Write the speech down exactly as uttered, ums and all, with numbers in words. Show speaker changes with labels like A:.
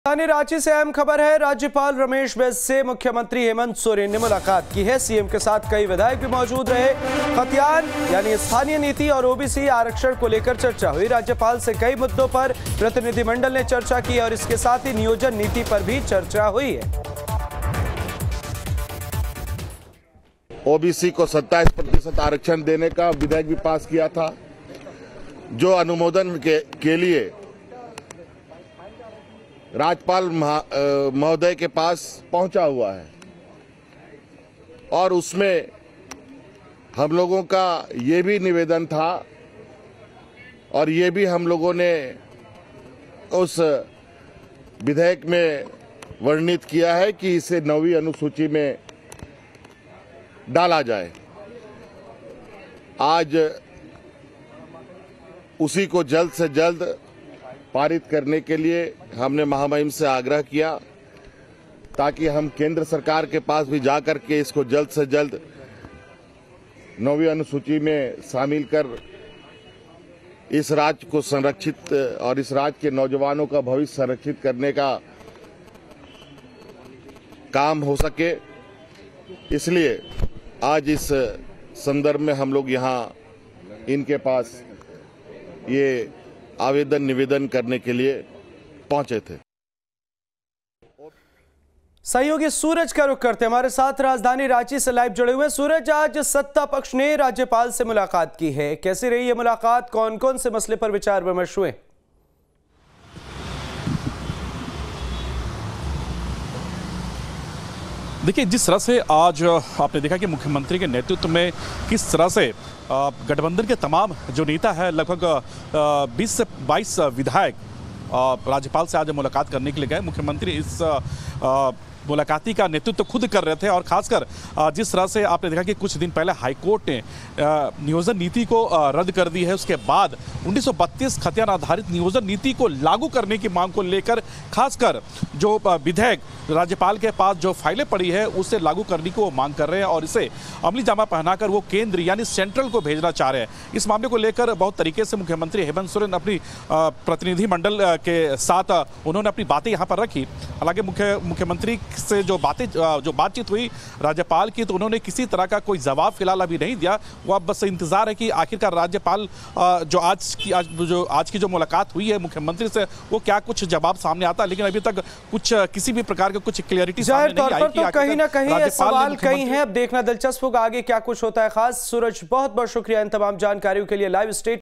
A: राजधानी रांची से अहम खबर है। राज्यपाल रमेश बैस से मुख्यमंत्री हेमंत सोरेन ने मुलाकात की है। सीएम के साथ कई विधायक भी मौजूद रहे। खतियान यानी स्थानीय नीति और ओबीसी आरक्षण को लेकर चर्चा हुई। राज्यपाल से कई मुद्दों पर प्रतिनिधिमंडल ने चर्चा की और इसके साथ ही नियोजन नीति पर भी चर्चा हुई है।
B: ओबीसी को सत्ताईस प्रतिशत आरक्षण देने का विधेयक भी पास किया था, जो अनुमोदन के, के लिए राज्यपाल महोदय के पास पहुंचा हुआ है। और उसमें हम लोगों का ये भी निवेदन था और ये भी हम लोगों ने उस विधेयक में वर्णित किया है कि इसे नौवीं अनुसूची में डाला जाए। आज उसी को जल्द से जल्द पारित करने के लिए हमने महामहिम से आग्रह किया, ताकि हम केंद्र सरकार के पास भी जाकर के इसको जल्द से जल्द नौवीं अनुसूची में शामिल कर इस राज्य को संरक्षित और इस राज्य के नौजवानों का भविष्य संरक्षित करने का काम हो सके। इसलिए आज इस संदर्भ में हम लोग यहाँ इनके पास ये आवेदन निवेदन करने के लिए पहुंचे थे।
A: सहयोगी सूरज का रुख करते हमारे साथ राजधानी रांची से लाइव जुड़े हुए। सूरज, आज सत्ता पक्ष ने राज्यपाल से मुलाकात की है, कैसी रही ये मुलाकात? कौन कौन से मसले पर विचार विमर्श हुए?
C: देखिए, जिस तरह से आज आपने देखा कि मुख्यमंत्री के नेतृत्व में किस तरह से गठबंधन के तमाम जो नेता है, लगभग बीस से बाईस विधायक राज्यपाल से आज मुलाकात करने के लिए गए। मुख्यमंत्री इस मुलाकाती का नेतृत्व खुद कर रहे थे और खासकर जिस तरह से आपने देखा कि कुछ दिन पहले हाईकोर्ट ने नियोजन नीति को रद्द कर दी है, उसके बाद उन्नीस सौ बत्तीस खतियान आधारित नियोजन नीति को लागू करने की मांग को लेकर खासकर जो विधेयक राज्यपाल के पास जो फाइलें पड़ी है उसे लागू करने की वो मांग कर रहे हैं और इसे अमली जामा पहनाकर वो केंद्र यानी सेंट्रल को भेजना चाह रहे हैं। इस मामले को लेकर बहुत तरीके से मुख्यमंत्री हेमंत सोरेन अपनी प्रतिनिधिमंडल के साथ उन्होंने अपनी बातें यहाँ पर रखी। हालांकि मुख्य मुख्यमंत्री से जो बातें जो बातचीत हुई राज्यपाल की, तो उन्होंने किसी तरह का कोई जवाब फिलहाल अभी नहीं दिया। वो अब बस इंतजार है कि आखिरकार राज्यपाल जो आज की आज जो आज की जो मुलाकात हुई है मुख्यमंत्री से, वो क्या कुछ जवाब सामने आता है। लेकिन अभी तक कुछ किसी भी प्रकार का कुछ क्लियरिटी सामने नहीं आई कि
A: कहीं ना कहीं सवाल कहीं है। अब देखना दिलचस्प होगा आगे क्या कुछ होता है। खास सूरज, बहुत बहुत शुक्रिया इन तमाम जानकारियों के लिए। Live state